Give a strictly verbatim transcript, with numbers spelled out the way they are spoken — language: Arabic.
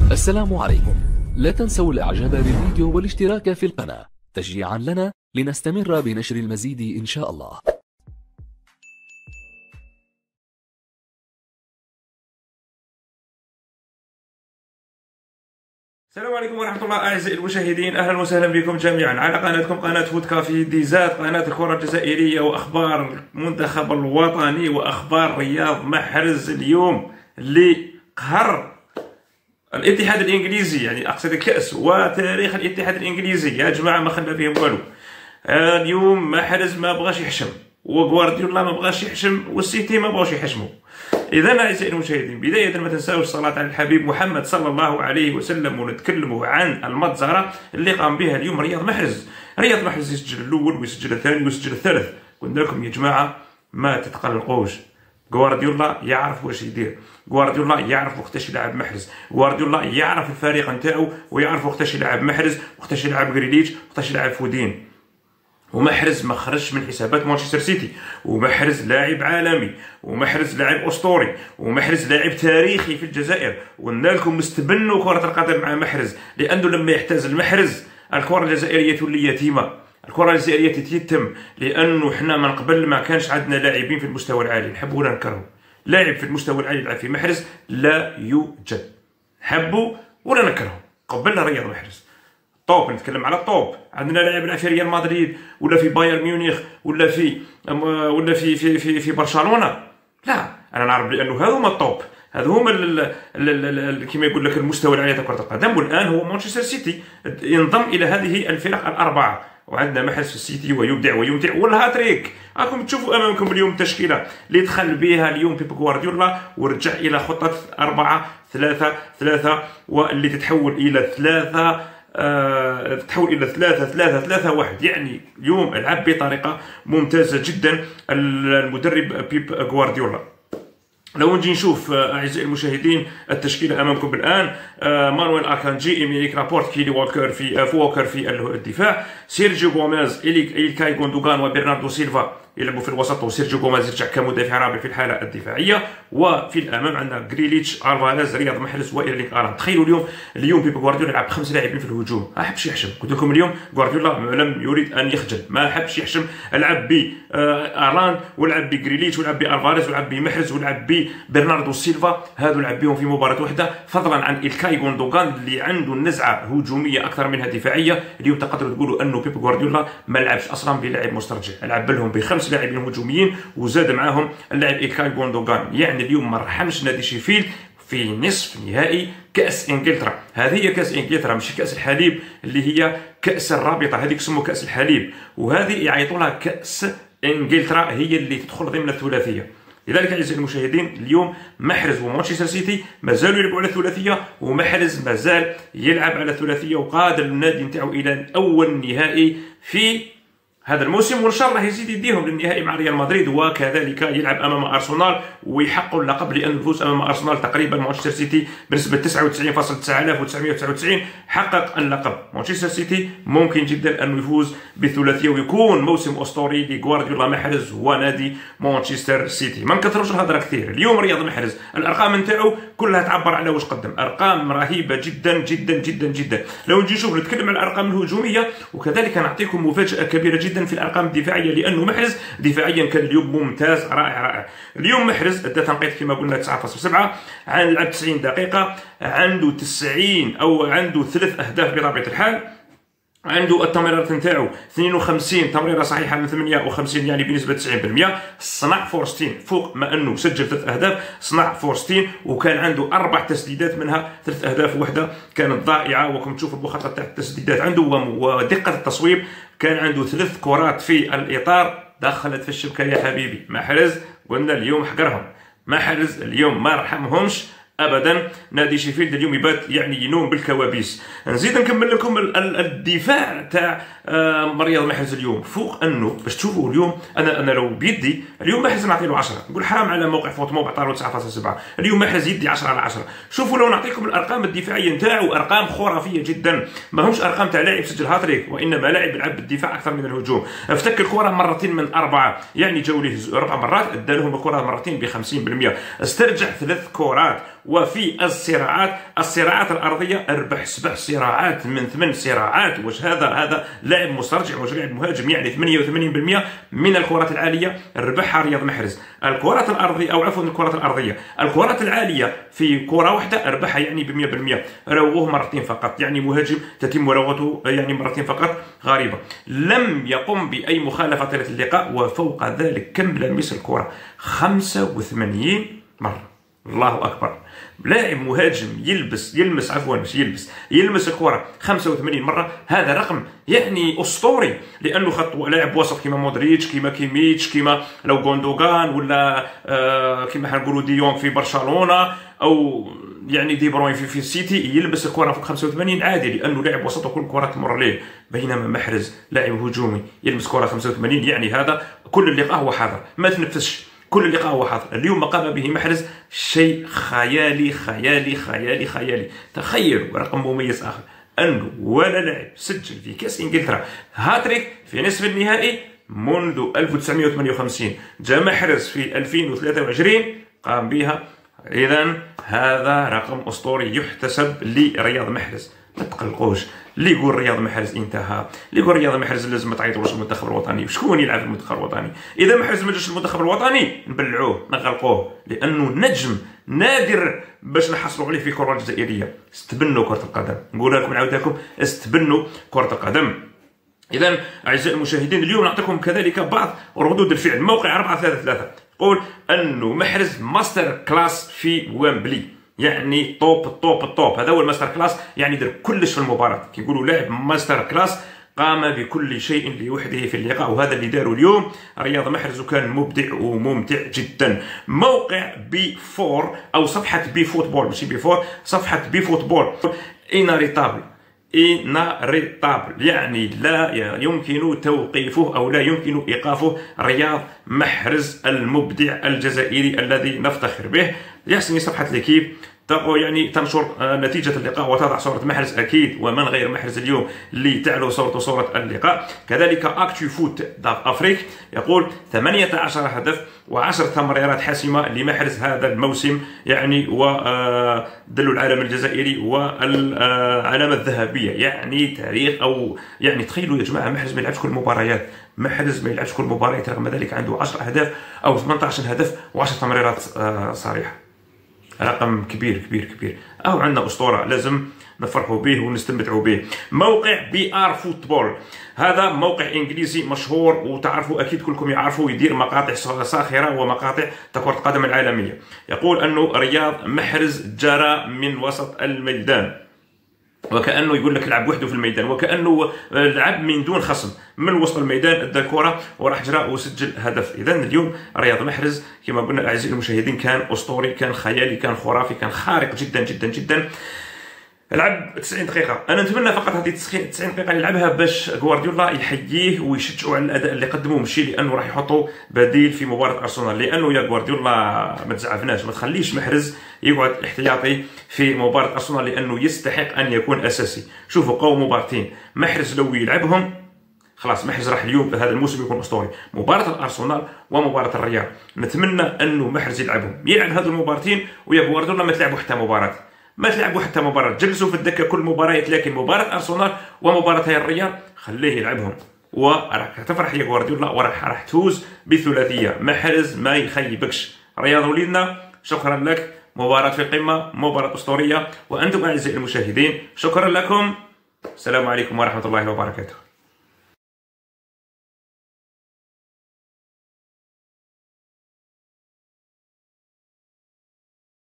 السلام عليكم. لا تنسوا الاعجاب بالفيديو والاشتراك في القناة تشجيعا لنا لنستمر بنشر المزيد ان شاء الله. السلام عليكم ورحمة الله أعزائي المشاهدين، أهلا وسهلا بكم جميعا على قناتكم قناة فوت كافي ديزات، قناة الكرة الجزائرية وأخبار المنتخب الوطني وأخبار رياض محرز اليوم اللي قهر الاتحاد الإنجليزي، يعني أقصد الكأس وتاريخ الاتحاد الإنجليزي. يا جماعة ما خلنا فيهم والو. اليوم محرز ما بغاش يحشم، وغوارديولا ما بغاش يحشم، والسيتي ما بغاش يحشموا. إذا أعزائي المشاهدين، بداية ما تنساوش الصلاة على الحبيب محمد صلى الله عليه وسلم، ونتكلموا عن المجزرة اللي قام بها اليوم رياض محرز. رياض محرز يسجل الأول ويسجل الثاني ويسجل الثالث. قلنا لكم يا جماعة ما تتقلقوش، غوارديولا يعرف واش يدير، غوارديولا يعرف وقتاش يلعب محرز، غوارديولا يعرف الفريق نتاعو ويعرف وقتاش يلعب محرز، وقتاش يلعب غريليتش، وقتاش يلعب فودين. ومحرز ما خرجش من حسابات مانشستر سيتي، ومحرز لاعب عالمي، ومحرز لاعب اسطوري، ومحرز لاعب تاريخي في الجزائر. وقلنا لكم استبنوا كرة القدم مع محرز، لانه لما يحتاج المحرز الكرة الجزائرية تولي يتيمة، الكرة الجزائرية تتيتم، لانه حنا من قبل ما كانش عندنا لاعبين في المستوى العالي، نحبوا ولا نكرهوا. لاعب في المستوى العالي يلعب في محرز لا يوجد، نحبوا ولا نكرهوا. قبلنا رياض محرز طوب، نتكلم على الطوب. عندنا لاعب يلعب في ريال مدريد ولا في بايرن ميونخ ولا في ولا في في في, في برشلونه، لا انا نعرف بانه هذو هما الطوب، هذو هما كما يقول لك المستوى العالي تاع كره القدم. والان هو مانشستر سيتي ينضم الى هذه الفرق الاربعه، وعندنا محرز في السيتي ويبدع ويمتع والهاتريك. راكم تشوفوا امامكم اليوم التشكيله اللي دخل بها اليوم بيب غوارديولا، ورجع الى خطه أربعة ثلاثة ثلاثة، واللي تتحول الى ثلاثة أه تتحول الى ثلاثة ثلاثة ثلاثة واحد. يعني اليوم لعب بطريقه ممتازه جدا المدرب بيب غوارديولا. لو نجي نشوف اعزائي المشاهدين التشكيله امامكم الان، مانويل اكانجي، ايميليك رابورت، كيلي والكر في فوكر في الدفاع، سيرجيو غوميز، إلكاي غوندوغان وبرناردو سيلفا يلعبوا في الوسط، وسيرجيو غوميز يرجع كمدافع رابع في الحاله الدفاعيه. وفي الامام عندنا غريليتش، الفاريز، رياض محرز وايرلينغ هالاند. تخيلوا اليوم اليوم بيب غوارديولا يلعب بخمس لاعبين في الهجوم، ما حبش يحشم. قلت لكم اليوم غوارديولا لم يريد ان يخجل، ما حبش يحشم، لعب ب هالاند ولعب بغريليتش ولعب بالفاريز ولعب بمحرز ولعب ببرناردو سيلفا. هادو لعب بهم في مباراه واحده، فضلا عن إلكاي غوندوغان اللي عنده نزعه هجوميه اكثر منها دفاعيه. اليوم تقدروا تقولوا انه بيب غوارديولا ما لعبش اصلا بلاعب مسترجع، لعب لهم بخمس لاعبين هجوميين وزاد معاهم اللاعب إلكاي غوندوغان. يعني اليوم ما رحمش نادي شيفيلد في نصف نهائي كاس انجلترا. هذه هي كاس انجلترا، ماشي كاس الحليب اللي هي كاس الرابطه، هذيك تسمى كاس الحليب، وهذه يعيطوا لها كاس انجلترا، هي اللي تدخل ضمن الثلاثيه. لذلك اعزائي المشاهدين اليوم محرز ومانشستر سيتي مازالوا يلعبوا على الثلاثيه، ومحرز مازال يلعب على الثلاثيه، وقادر النادي نتاعو الى اول نهائي في هذا الموسم، وان شاء الله يزيد يديهم للنهائي مع ريال مدريد، وكذلك يلعب امام ارسنال ويحقق اللقب، لان الفوز امام ارسنال تقريبا مانشستر سيتي بنسبه تسعة وتسعين فاصلة تسعة آلاف وتسعمائة وتسعة وتسعين حقق اللقب. مانشستر سيتي ممكن جدا انه يفوز بالثلاثيه ويكون موسم اسطوري لغوارديولا محرز ونادي مانشستر سيتي. ما نكثروش الهضره كثير. اليوم رياض محرز الارقام نتاعو كلها تعبر على واش قدم، ارقام رهيبه جدا جدا جدا جدا. لو نجي نشوف نتكلم على الارقام الهجوميه، وكذلك نعطيكم مفاجاه كبيره جدا في الارقام الدفاعيه، لانه محرز دفاعيا كان اليوم ممتاز رائع رائع. اليوم محرز ادى تنقيط كما قلنا تسعة فاصلة سبعة، عن لعب تسعين دقيقه، عنده تسعين او عنده ثلاث اهداف بطبيعه الحال، عنده التمريرات نتاعو اثنين وخمسين تمريره صحيحه من ثمانية وخمسين، يعني بنسبه تسعين بالمئة. صنع فرصتين، فوق ما انه سجل ثلاث اهداف صنع فرصتين، وكان عنده اربع تسديدات منها ثلاث اهداف وحده كانت ضائعه. وكم تشوفوا المخطط تاع التسديدات عنده ودقه التصويب، كان عنده ثلاث كرات في الاطار دخلت في الشبكه. يا حبيبي محرز قلنا اليوم حقرهم، محرز اليوم ما رحمهمش ابدا. نادي شيفيلد اليوم يبات يعني ينوم بالكوابيس. نزيد نكمل لكم الدفاع تاع رياض محرز اليوم، فوق انه باش تشوفوا اليوم انا انا لو بيدي اليوم محرز نعطي له عشرة، نقول حرام على موقع فوتموب عطى له تسعة فاصلة سبعة، اليوم محرز يدي عشرة على عشرة. شوفوا لو نعطيكم الارقام الدفاعيه نتاعو، ارقام خرافيه جدا، ماهمش ارقام تاع لاعب سجل هاتريك، وانما لاعب يلعب بالدفاع اكثر من الهجوم. افتك الكره مرتين من اربعه، يعني جاو ليه اربع مرات ادى لهم الكره مرتين ب خمسين بالمئة، استرجع ثلاث كرات وفي الصراعات الصراعات الارضيه ربح سبع صراعات من ثمان صراعات. واش هذا هذا لاعب مسترجع، واش لاعب مهاجم، يعني ثمانية وثمانين بالمئة من الكرات العاليه ربحها رياض محرز. الكرات الارضيه او عفوا الكرات الارضيه الكرات العاليه في كره واحده ربحها يعني ب مئة بالمئة، راوغوه مرتين فقط، يعني مهاجم تتم مراوغته يعني مرتين فقط. غريبه، لم يقم باي مخالفه طيله اللقاء، وفوق ذلك كم لمس الكره؟ خمسة وثمانين مره. الله اكبر، لاعب مهاجم يلبس يلمس عفوا مش يلبس يلمس الكره خمسة وثمانين مره، هذا رقم يعني اسطوري. لانه خط لاعب وسط كيما مودريتش، كيما كيميتش، كيما لو غوندوغان، ولا آه كيما حنقولوا ديونغ في برشلونه، او يعني دي بروين في في السيتي، يلبس الكره فوق خمسة وثمانين عادي، لانه لاعب وسط وكل الكره تمر ليه. بينما محرز لاعب هجومي يلبس كره خمسة وثمانين، يعني هذا كل اللقاء هو حاضر، ما تنفسش، كل اللقاء هو حاضر. اليوم ما قام به محرز شيء خيالي خيالي خيالي خيالي. تخيلوا رقم مميز اخر، انه ولا لاعب سجل في كاس انجلترا هاتريك في نصف النهائي منذ ألف وتسعمئة وثمانية وخمسين. جاء محرز في ألفين وثلاثة وعشرين قام بها. اذا هذا رقم اسطوري يحتسب لرياض محرز. ما تقلقوش، اللي يقول رياض محرز انتهى، اللي يقول رياض محرز لازم ما تعيطوش المنتخب الوطني، شكون يلعب في المنتخب الوطني؟ اذا محرز ما جاش المنتخب الوطني نبلعوه نغلقوه، لانه نجم نادر باش نحصلوا عليه في الكره الجزائريه. استبنوا كره القدم، نقول لكم نعاود لكم استبنوا كره القدم. اذا اعزائي المشاهدين، اليوم نعطيكم كذلك بعض ردود الفعل. موقع أربعة ثلاثة ثلاثة يقول انه محرز ماستر كلاس في ويمبلي، يعني توب التوب التوب، هذا هو الماستر كلاس، يعني دار كلش في المباراه. كيقولوا لاعب ماستر كلاس قام بكل شيء لوحده في اللقاء، وهذا اللي داروا اليوم رياض محرز، وكان مبدع وممتع جدا. موقع بي فور او صفحه بي فوتبول، ماشي بي فور، صفحه بي فوتبول، اناريتابل اناريتابل، يعني لا يمكن توقيفه او لا يمكن ايقافه رياض محرز المبدع الجزائري الذي نفتخر به. يحسن صفحه ليكيب تقول يعني تنشر نتيجة اللقاء وتضع صورة محرز أكيد، ومن غير محرز اليوم لتعلو صورته صورة اللقاء. كذلك أكتو فوت داف أفريك يقول ثمانية عشر هدف وعشر تمريرات حاسمة لمحرز هذا الموسم، يعني ودلوا العالم الجزائري والعلامة الذهبية، يعني تاريخ أو يعني تخيلوا يا جماعة محرز ما يلعبش كل المباريات، محرز ما يلعبش كل المباريات، رغم ذلك عنده عشرة أهداف أو ثمانية عشر هدف وعشر تمريرات صريحة. رقم كبير كبير كبير. أو عندنا أسطورة لازم نفرحوا به ونستمتعوا به. موقع بي ار فوتبول، هذا موقع انجليزي مشهور وتعرفوا اكيد كلكم يعرفوا، يدير مقاطع ساخره ومقاطع كرة القدم العالميه. يقول انه رياض محرز جرى من وسط الميدان، وكانه يقول لك لعب وحده في الميدان، وكانه لعب من دون خصم، من وسط الميدان ادى الكره وراح جرى وسجل هدف. اذا اليوم رياض محرز كما قلنا اعزائي المشاهدين كان اسطوري، كان خيالي، كان خرافي، كان خارق جدا جدا جدا. لعب تسعين دقيقة، أنا نتمنى فقط هذه تسعين دقيقة اللي لعبها باش غوارديولا يحييه ويشجعوا على الأداء اللي قدموه، ماشي لأنه راح يحطوا بديل في مباراة أرسنال، لأنه يا غوارديولا ما تزعفناش، ما تخليش محرز يقعد احتياطي في مباراة أرسنال، لأنه يستحق أن يكون أساسي. شوفوا قوم مباراتين، محرز لو يلعبهم خلاص محرز راح اليوم هذا الموسم يكون اسطوري. مباراه الارسنال ومباراه الريال نتمنى انه محرز يلعبهم، يلعب هذو المباراتين، ويا غوارديولا ما تلعبوا حتى مباراه، ما تلعبوا حتى مباراه، جلسوا في الدكه كل مباريات، لكن مباراه ارسنال ومباراه هاي الريال خليه يلعبهم، وراح تفرح يا غوارديولا وراح راح تفوز بثلاثيه. محرز ما يخيبكش. رياض وليدنا شكرا لك، مباراه في القمه، مباراه اسطوريه، وانتم اعزائي المشاهدين شكرا لكم. السلام عليكم ورحمه الله وبركاته.